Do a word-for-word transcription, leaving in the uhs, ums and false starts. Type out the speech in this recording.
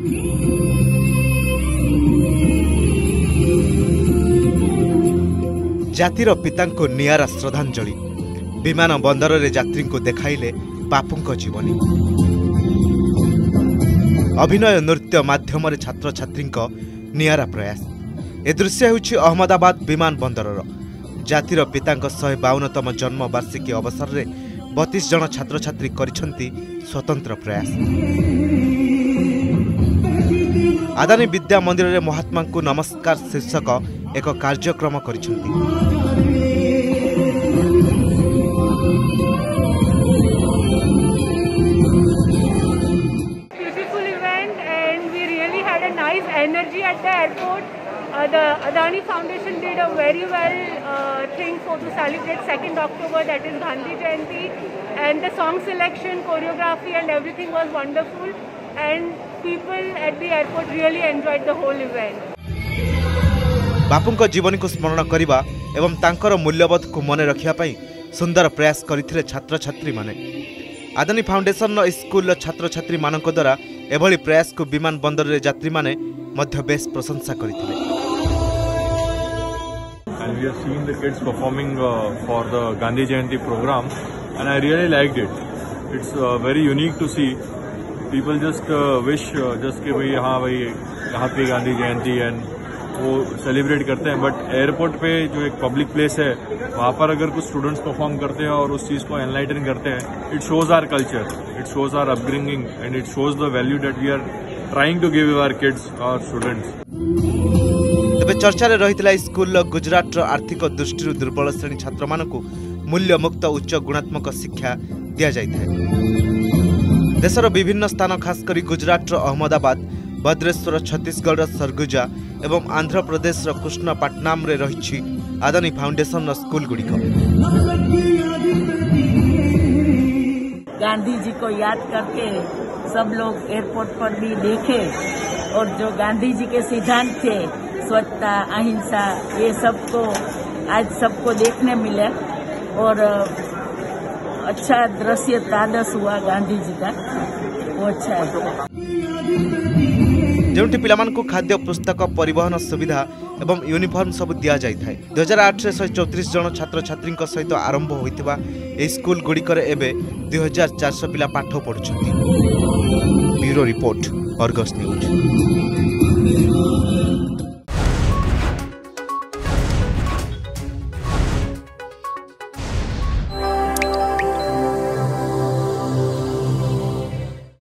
जातिर पिता को नियारा श्रद्धांजलि विमान बंदर रे यात्री को देखाइले बापू जीवनी। अभिनय नृत्य माध्यम छात्र छात्री नियारा प्रयास। ए दृश्य होछि अहमदाबाद विमान बंदर जातिर पिता शहे बावनतम जन्म वार्षिकी अवसर में बतीस जन छात्र छात्री करिसेंति स्वतंत्र प्रयास। आदानी विद्या मंदिर में महात्मा को नमस्कार शीर्षक एक कार्यक्रम करिसेंति। Energy at the airport. Uh, the Adani Foundation did a very well uh, thing for to celebrate second October, that is Gandhi Jayanti, and the song selection, choreography and everything was wonderful, and people at the airport really enjoyed the whole event. बापूंको जीवन को स्मरण करने एवं तांकर मूल्यबोध को मन रखिया पई सुंदर प्रयास करथिले छात्र छात्री माने। आदानी फाउंडेशन स्कूल छात्र छात्री मानक द्वारा एभली प्रयास को विमान बंदर रे यात्री माने मध्य बेस प्रशंसा करथिले। And we have seen the kids performing uh, for the Gandhi Jayanti program, and I really liked it. It's uh, very unique to see people just uh, wish uh, just कि भाई हाँ भाई यहाँ पे Gandhi Jayanti and वो celebrate करते हैं। But airport पे जो एक पब्लिक प्लेस है वहाँ पर अगर कुछ स्टूडेंट्स परफॉर्म करते हैं और उस चीज़ को एनलाइटन करते हैं, it shows our culture, it shows our upbringing and it shows the value that we are trying to give our kids our students. तबे चर्चा रे रहितला स्कूल गुजरात आर्थिक दृष्टि दुर्बल श्रेणी छात्र मानकु मूल्य मुक्त उच्च गुणात्मक शिक्षा दिया जाइଥାଏ। देशर विभिन्न स्थान खास करी गुजरात अहमदाबाद, भद्रेश्वर, छत्तीसगढ़ सरगुजा एवं आंध्र प्रदेश कृष्णपाटनाम रे रही आदानी फाउंडेशन स्कूल गुड़िक। गांधी जी को याद करके सब लोग एयरपोर्ट पर भी देखे और जो गांधी जी के सिद्धांत थे स्वच्छता, अहिंसा, ये सबको आज सबको देखने मिले और अच्छा दृश्य तादस हुआ गांधी जी का, वो अच्छा है। जोंटी पिलामान को खाद्य, पुस्तक, परिवहन सुविधा एवं यूनिफॉर्म सब दिया जाय थाए। दो हज़ार आठ रे एक सौ चौंतीस जन छात्र छात्री सहित आरंभ होइतिबा ए स्कूल गुड़िकर एबे दो हज़ार चार सौ पिला पाठ पढ़ुछंती। Bureau report, Argus news.